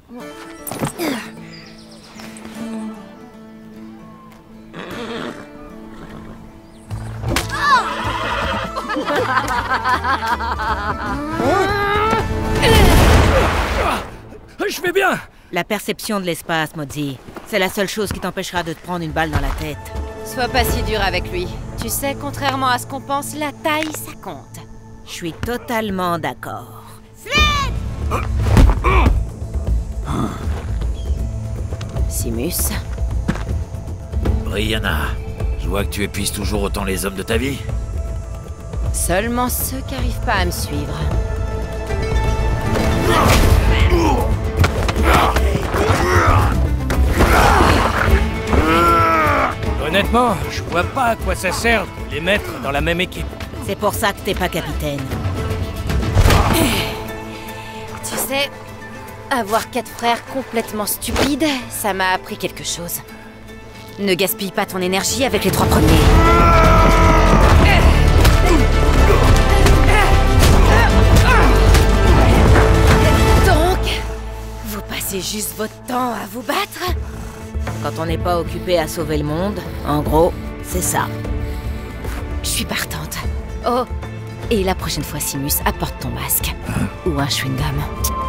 Je vais bien! La perception de l'espace, Mozzie. C'est la seule chose qui t'empêchera de te prendre une balle dans la tête. Sois pas si dur avec lui. Tu sais, contrairement à ce qu'on pense, la taille, ça compte. Je suis totalement d'accord. Simus? Brianna, je vois que tu épuises toujours autant les hommes de ta vie. Seulement ceux qui arrivent pas à me suivre. Honnêtement, je vois pas à quoi ça sert de les mettre dans la même équipe. C'est pour ça que t'es pas capitaine. Tu sais, avoir 4 frères complètement stupides, ça m'a appris quelque chose. Ne gaspille pas ton énergie avec les 3 premiers. Donc, vous passez juste votre temps à vous battre? Quand on n'est pas occupé à sauver le monde, en gros, c'est ça. Je suis partante. Oh, et la prochaine fois, Simus, apporte ton masque. Ou un chewing-gum.